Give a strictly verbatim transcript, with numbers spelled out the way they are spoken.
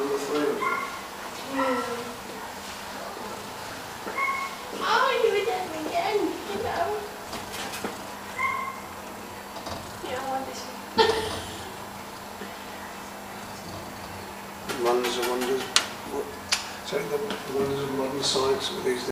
Number three of them. Yeah. Oh, you did it again, you know. Yeah, I want this one. Wonders and wonders. What? Take the wonders of modern science with these.